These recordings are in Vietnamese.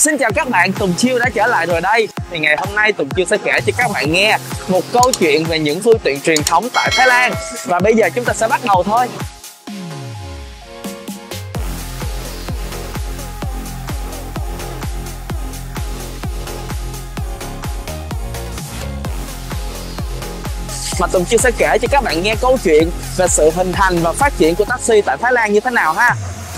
Xin chào các bạn, Tùng Chiêu đã trở lại rồi đây. Thì ngày hôm nay Tùng Chiêu sẽ kể cho các bạn nghe một câu chuyện về những phương tiện truyền thống tại Thái Lan. Và bây giờ chúng ta sẽ bắt đầu thôi. Mà Tùng Chiêu sẽ kể cho các bạn nghe câu chuyện về sự hình thành và phát triển của taxi tại Thái Lan như thế nào ha.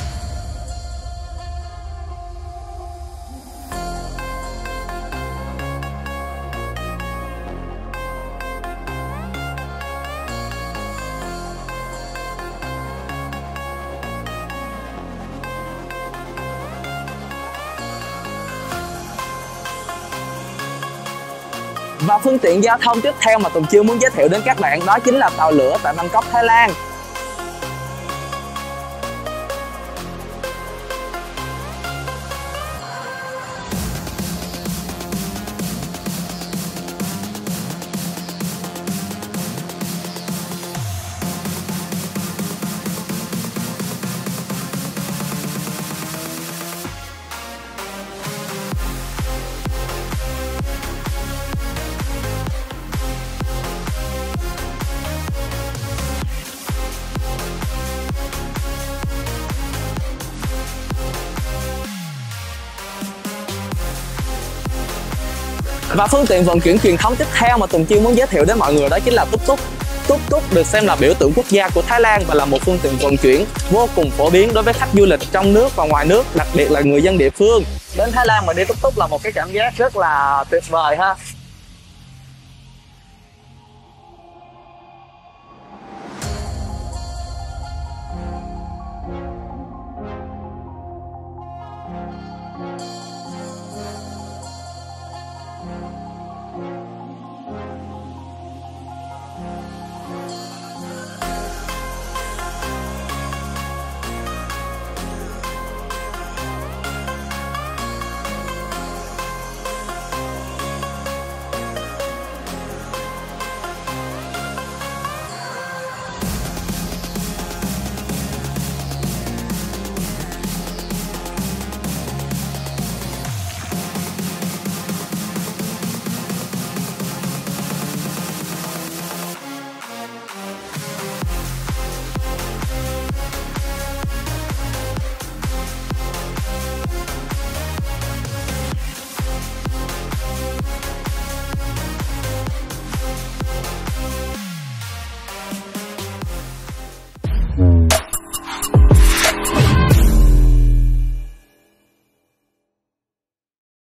Và phương tiện giao thông tiếp theo mà Tùng Chiêu muốn giới thiệu đến các bạn đó chính là tàu lửa tại Bangkok, Thái Lan. Và phương tiện vận chuyển truyền thống tiếp theo mà Tùng Chiêu muốn giới thiệu đến mọi người đó chính là tuk tuk. Tuk tuk được xem là biểu tượng quốc gia của Thái Lan và là một phương tiện vận chuyển vô cùng phổ biến đối với khách du lịch trong nước và ngoài nước, đặc biệt là người dân địa phương. Đến Thái Lan mà đi tuk tuk là một cái cảm giác rất là tuyệt vời ha.